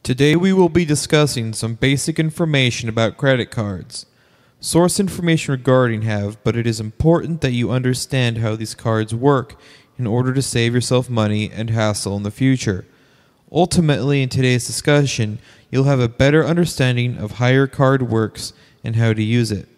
Today we will be discussing some basic information about credit cards. Source information regarding have, but it is important that you understand how these cards work in order to save yourself money and hassle in the future. Ultimately, in today's discussion, you'll have a better understanding of how your card works and how to use it.